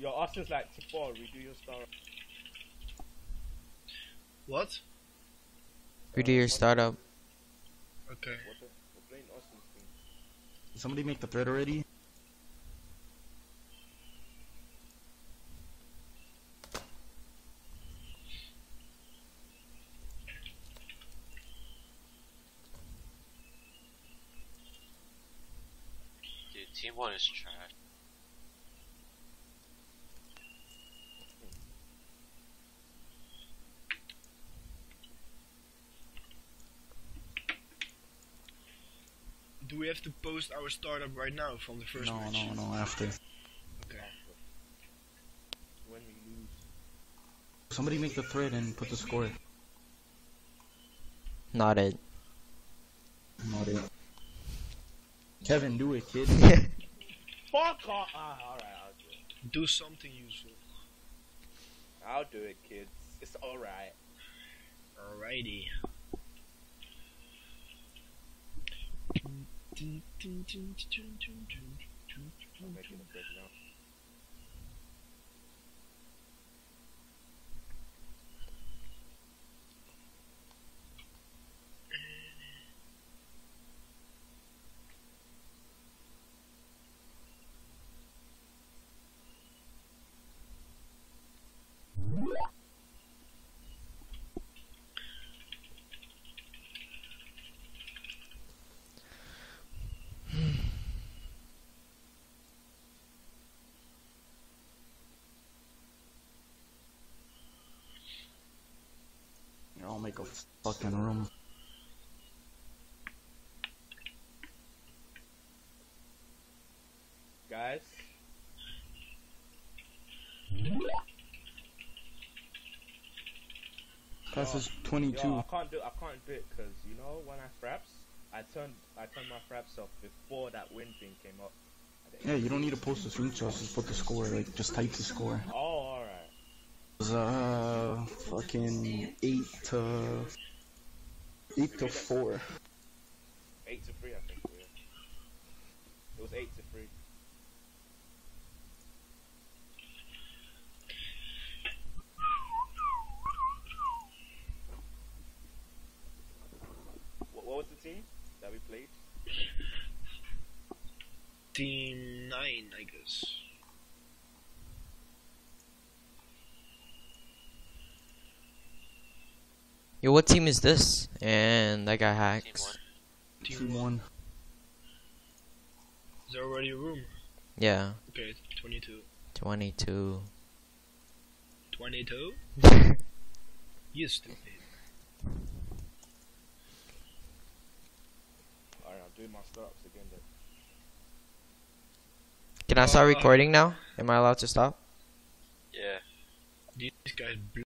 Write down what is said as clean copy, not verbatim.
Your Austin's like T4, redo your startup. What? Redo your startup. Okay. We're playing Austin's team. Did somebody make the thread already? Dude, team 1 is trash. Do we have to post our startup right now from the first match? No, after. Okay. When we lose. Somebody make the thread and put the score. Not it. Not it. Kevin, do it, kid. Fuck off! Alright, I'll do it. Do something useful. I'll do it, kids. It's alright. Alrighty. I'm making a bed now. I'll make a fucking room. Guys. Pass is 22. Yo, I can't do it because you know when I fraps, I turned my fraps off before that win thing came up. Yeah, you don't need to post the screenshots, just put the score, like, just type the score. Oh, alright. It was, fucking 8 to 4. 8 to 3, I think. Yeah. It was 8 to 3. What was the team that we played? Team 9, I guess. Yo, what team is this? And that guy hacks. Team 1. Is there already a room? Yeah. Okay, 22. 22. 22? You stupid. Alright, I'm doing my startups again then. Can I start recording now? Am I allowed to stop? Yeah. These guys